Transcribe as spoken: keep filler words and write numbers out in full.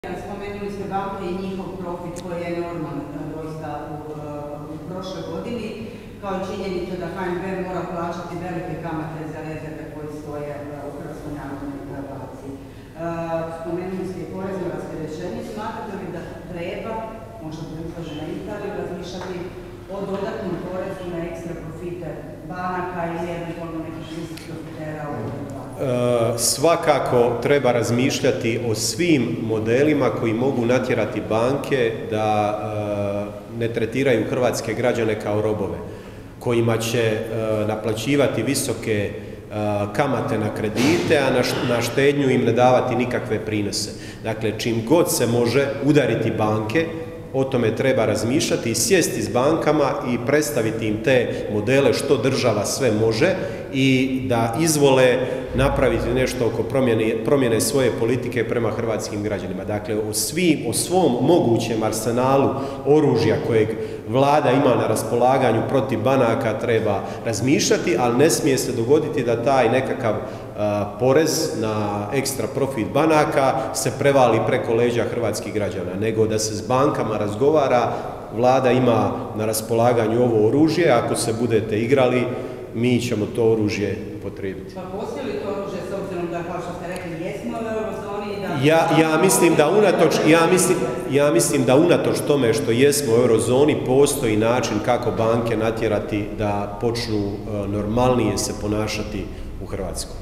Spomenuli ste banke i njihov profit koji je enorman doista u, u prošloj godini, kao i činjenica da H N B mora plaćati velike kamate za rezerve koji stoje u Hrvatskoj narodnoj banci. Spomenuli ste i porezno rasterećenje. Smatrate li da treba, možda predlaže na Italiju, razmišljati o dodatnom porezu na ekstra profite banaka ili eventualno nekih visokih profitera u banci? Svakako treba razmišljati o svim modelima koji mogu natjerati banke da ne tretiraju hrvatske građane kao robove, kojima će naplaćivati visoke kamate na kredite, a na štednju im ne davati nikakve prinose. Dakle, čim god se može udariti banke, o tome treba razmišljati i sjesti s bankama i predstaviti im te modele što država sve može i da izvole napraviti nešto oko promjene, promjene svoje politike prema hrvatskim građanima. Dakle, o, svi, o svom mogućem arsenalu oružja kojeg vlada ima na raspolaganju protiv banaka treba razmišljati, ali ne smije se dogoditi da taj nekakav a, porez na ekstra profit banaka se prevali preko leđa hrvatskih građana, nego da se s bankama razgovara. Vlada ima na raspolaganju ovo oružje, ako se budete igrali, mi ćemo to oružje upotrijebiti. Pa postoji li to oružje s obzirom da, kao što ste rekli, jesmo u eurozoni i da... Ja, ja, mislim da unatoč, ja, mislim, ja mislim da unatoč tome što jesmo u eurozoni, postoji način kako banke natjerati da počnu normalnije se ponašati u Hrvatskoj.